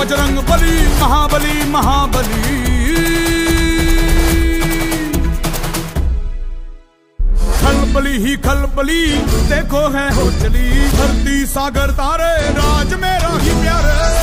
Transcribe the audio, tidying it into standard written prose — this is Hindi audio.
बजरंग बली महाबली महाबली। खलबली ही खलबली देखो है हो चली, धरती सागर तारे राज मेरा ही प्यारे।